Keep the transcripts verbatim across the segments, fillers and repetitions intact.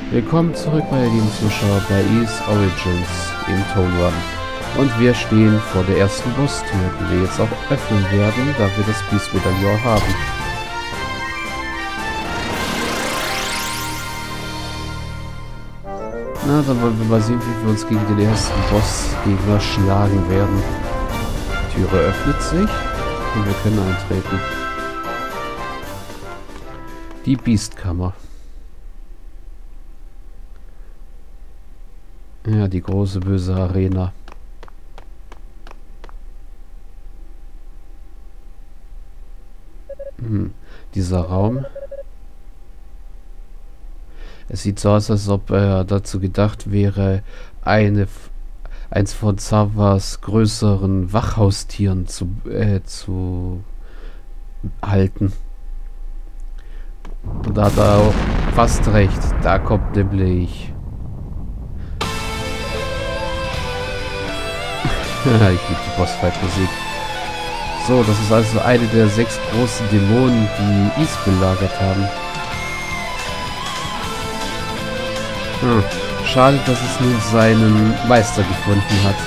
Willkommen zurück, meine lieben Zuschauer, bei Ys Origins im Tone Run. Und wir stehen vor der ersten Bosstür, die wir jetzt auch öffnen werden, da wir das Beast Medaillon haben. Na, dann wollen wir mal sehen, wie wir uns gegen den ersten Bossgegner schlagen werden. Die Türe öffnet sich und wir können eintreten. Die Beastkammer. Ja, die große böse Arena. Hm. Dieser Raum. Es sieht so aus, als ob er dazu gedacht wäre, eine, eins von Zavas größeren Wachhaustieren zu, äh, zu halten. Und da hat er auch fast recht. Da kommt nämlich... Ich liebe die Bossfight-Musik. So, das ist also eine der sechs großen Dämonen, die Ys belagert haben. Hm. Schade, dass es nun seinen Meister gefunden hat.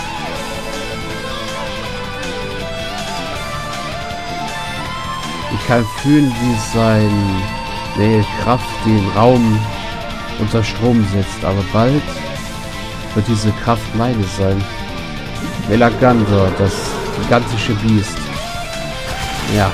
Ich kann fühlen, wie seine Kraft den Raum unter Strom setzt, aber bald wird diese Kraft meine sein. Melagandor, das gigantische Biest. Ja.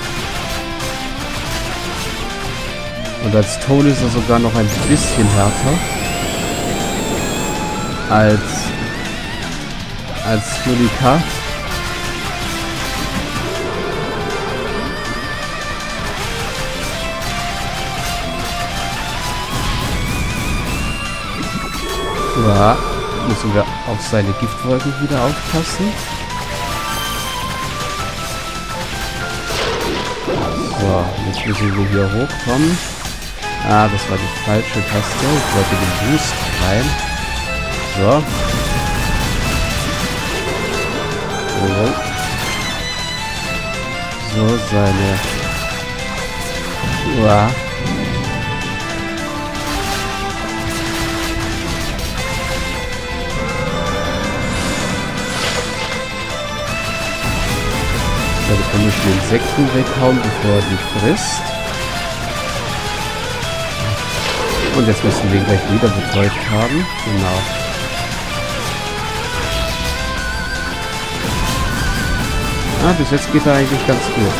Und als Ton ist er sogar noch ein bisschen härter als als Julika. Ja, müssen wir auf seine Giftwolken wieder aufpassen. So, jetzt müssen wir hier hochkommen. Ah, das war die falsche Taste. Ich wollte den Boost rein. So. Oh. So, seine... Uah. Seine komischen Insekten weghauen, bevor er die frisst. Und jetzt müssen wir ihn gleich wieder betäubt haben. Genau. Ah, bis jetzt geht er eigentlich ganz gut.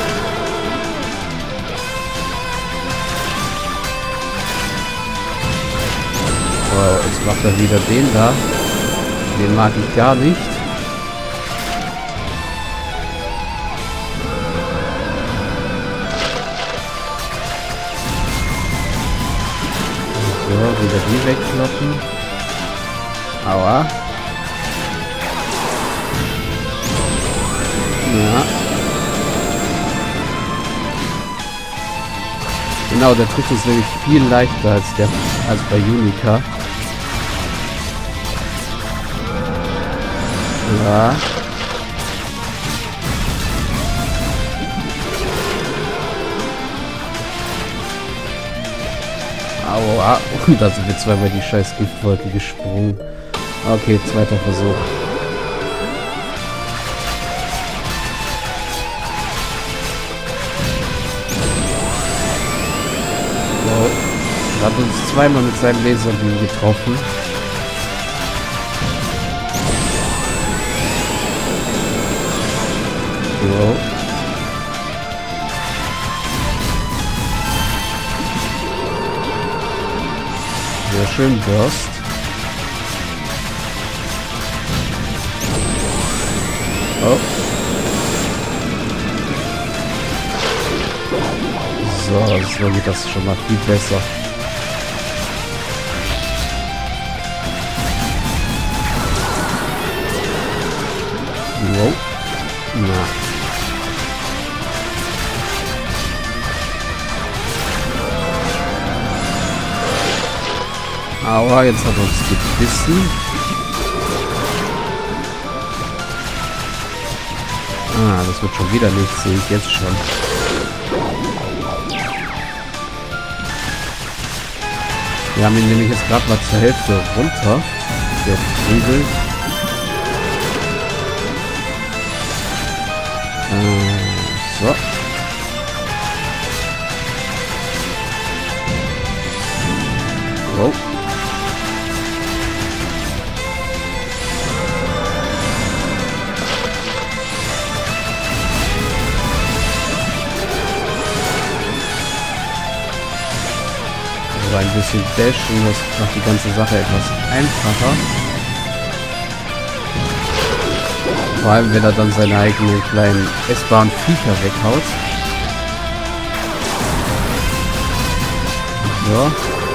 So, jetzt macht er wieder den da. Den mag ich gar nicht. So, wieder die wegkloppen. Aua. Ja. Genau, der trifft uns nämlich viel leichter als der als bei Julika. Ja. Aua. Und da sind wir zweimal die scheiß Giftwolke gesprungen. Okay, zweiter Versuch. So. Er hat uns zweimal mit seinem Laserbeam getroffen. So. Sehr schön Burst. Oh. So, so geht das schon mal viel besser. Wow. Na. Aua, jetzt hat er uns gebissen. Ah, das wird schon wieder nichts, sehe ich jetzt schon. Wir haben ihn nämlich jetzt gerade mal zur Hälfte runter. Der Flügel. Äh, so. Wow. So ein bisschen dashen, das macht die ganze Sache etwas einfacher. Vor allem, wenn er dann seine eigenen kleinen essbaren Viecher weghaut. So.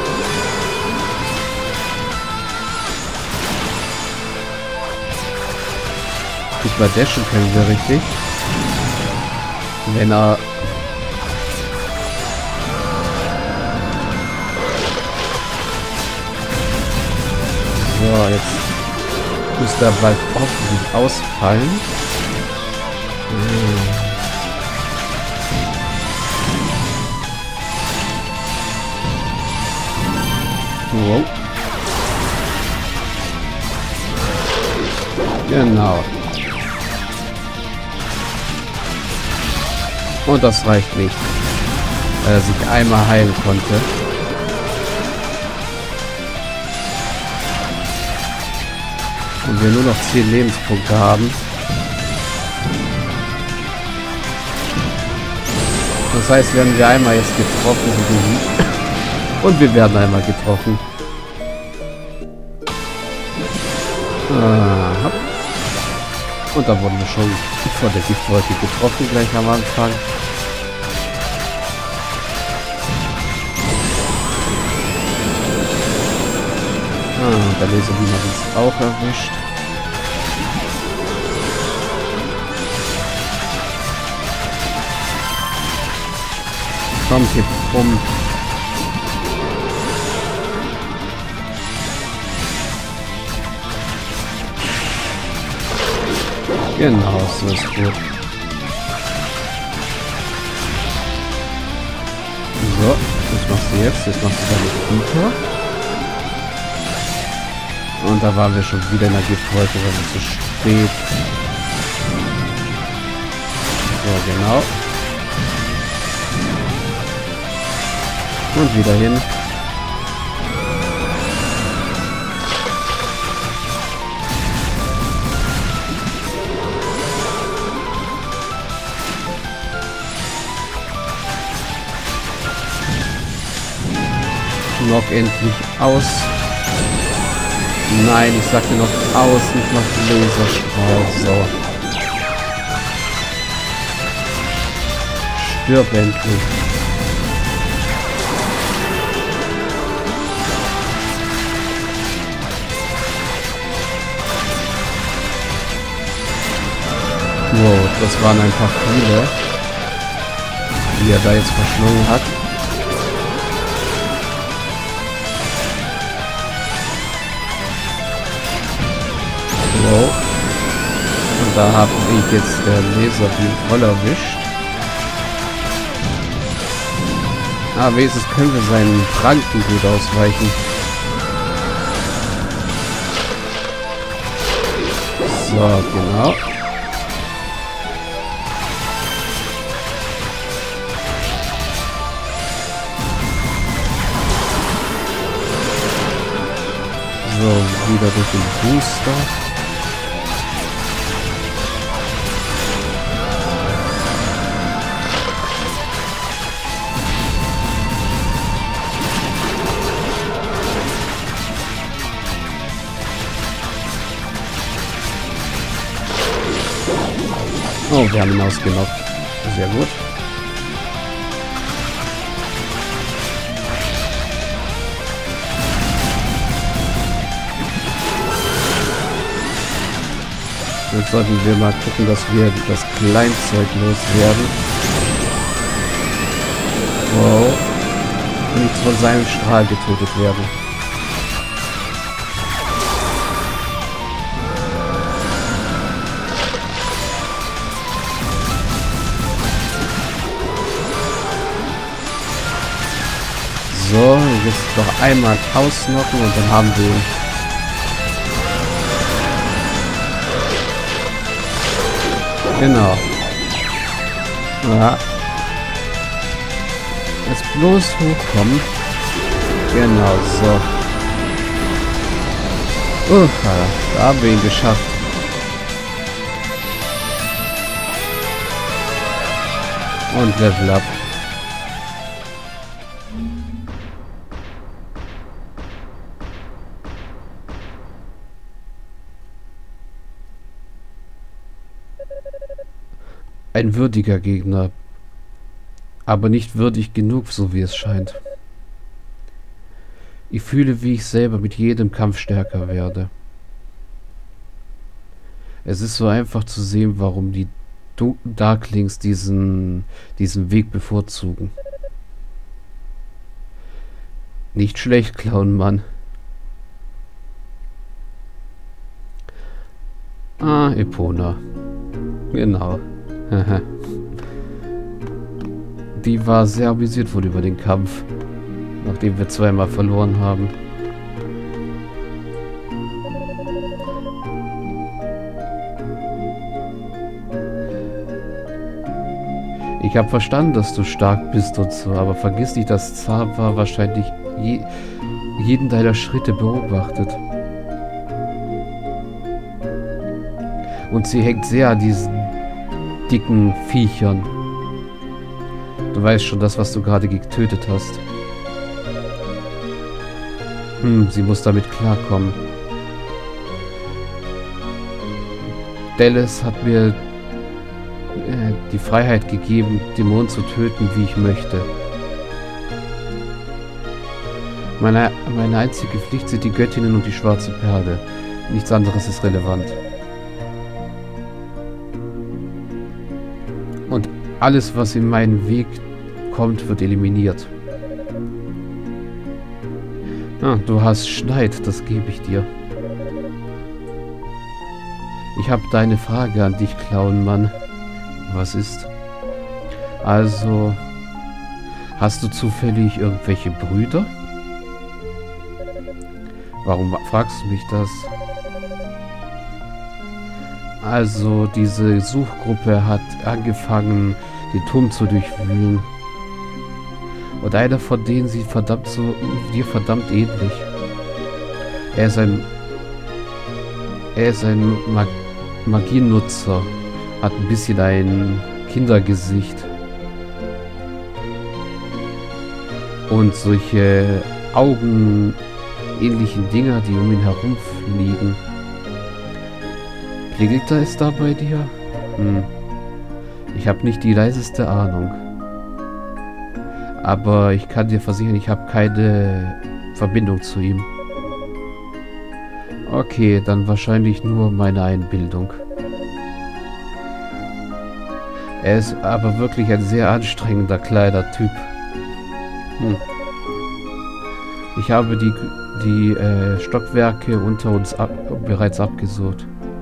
Nicht mal dashen können wir richtig. Wenn er... So, jetzt müsste er bald hoffentlich ausfallen. Hm. Wow. Genau. Und das reicht nicht, weil er sich einmal heilen konnte. Und wir nur noch zehn Lebenspunkte haben. Das heißt, werden wir einmal jetzt getroffen und wir werden einmal getroffen. Aha. Und da wurden wir schon von der Giftwolke getroffen gleich am Anfang. Ah, der Laserbeam hat uns auch erwischt. Komm, kipp um. Genau, so ist gut. So, was machst du jetzt? Jetzt machst du deine Viecher. Und da waren wir schon wieder in der Giftwolke, weil es zu spät. So, genau. Und wieder hin. Noch endlich aus. Nein, ich sagte noch aus, nicht noch Laserstrahl. So. Stirb endlich. Wow, das waren ein paar viele, die er da jetzt verschlungen hat. Wow. Und da habe ich jetzt der Laserbeam voll erwischt. Ah, wenigstens können wir seinen Pranken gut ausweichen. So, genau. So, wieder durch den Booster. Oh, wir haben ihn ausgenockt. Sehr gut. Jetzt sollten wir mal gucken, dass wir das Kleinzeug loswerden. Wow. Und nicht von seinem Strahl getötet werden. So, jetzt noch einmal ausnocken und dann haben wir ihn. Genau. Ja. Jetzt bloß hochkommen. Genau, so. Uh, da haben wir ihn geschafft. Und Level up. Ein würdiger Gegner, aber nicht würdig genug, so wie es scheint. Ich fühle, wie ich selber mit jedem Kampf stärker werde. Es ist so einfach zu sehen, warum die Darklings diesen, diesen Weg bevorzugen. Nicht schlecht, Clownmann. Ah, Epona. Genau. Die war sehr amüsiert wohl über den Kampf, nachdem wir zweimal verloren haben. Ich habe verstanden, dass du stark bist und so, aber vergiss nicht, dass Zawa wahrscheinlich je, jeden deiner Schritte beobachtet. Und sie hängt sehr an diesen dicken Viechern. Du weißt schon, das, was du gerade getötet hast. Hm, sie muss damit klarkommen. Dallas hat mir äh, die Freiheit gegeben, Dämonen zu töten, wie ich möchte. Meine, meine einzige Pflicht sind die Göttinnen und die schwarze Perle. Nichts anderes ist relevant. Und alles, was in meinen Weg kommt, wird eliminiert. Ah, du hast Schneid, das gebe ich dir. Ich habe deine Frage an dich, Clownmann. Was ist? Also, hast du zufällig irgendwelche Brüder? Warum fragst du mich das? Also, diese Suchgruppe hat angefangen, den Turm zu durchwühlen. Und einer von denen sieht verdammt so dir verdammt ähnlich. Er ist ein Er ist ein Mag Magiennutzer. Hat ein bisschen ein Kindergesicht. Und solche augenähnlichen Dinger, die um ihn herumfliegen. Klingelt da es da bei dir? Hm. Ich habe nicht die leiseste Ahnung. Aber ich kann dir versichern, ich habe keine Verbindung zu ihm. Okay, dann wahrscheinlich nur meine Einbildung. Er ist aber wirklich ein sehr anstrengender kleiner Typ. Hm. Ich habe die, die äh, Stockwerke unter uns ab, bereits abgesucht.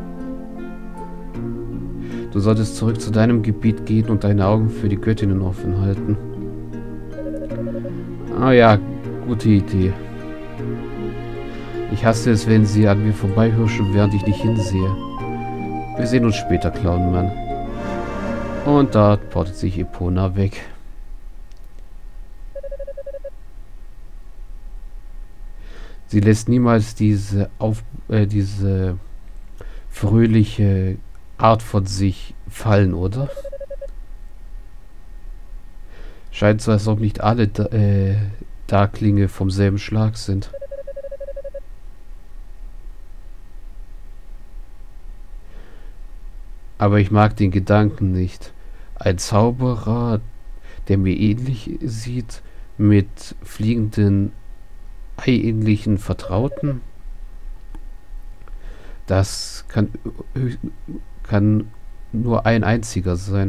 Du solltest zurück zu deinem Gebiet gehen und deine Augen für die Göttinnen offen halten. Ah ja, gute Idee. Ich hasse es, wenn sie an mir vorbeihirschen, während ich nicht hinsehe. Wir sehen uns später, Clownmann. Und da portet sich Epona weg. Sie lässt niemals diese, auf, äh, diese fröhliche Art von sich fallen, oder? Scheint so, als ob nicht alle äh, Darklinge vom selben Schlag sind. Aber ich mag den Gedanken nicht. Ein Zauberer, der mir ähnlich sieht, mit fliegenden, eiähnlichen Vertrauten. Das kann, kann nur ein einziger sein.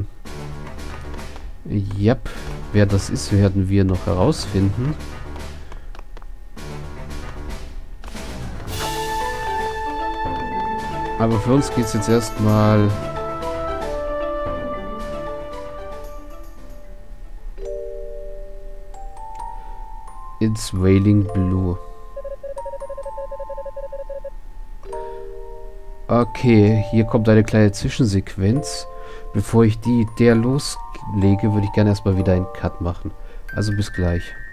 Yep, wer das ist, werden wir noch herausfinden. Aber für uns geht es jetzt erstmal ins Wailing Blue. Okay, hier kommt eine kleine Zwischensequenz. Bevor ich die der loslege, würde ich gerne erstmal wieder einen Cut machen. Also bis gleich.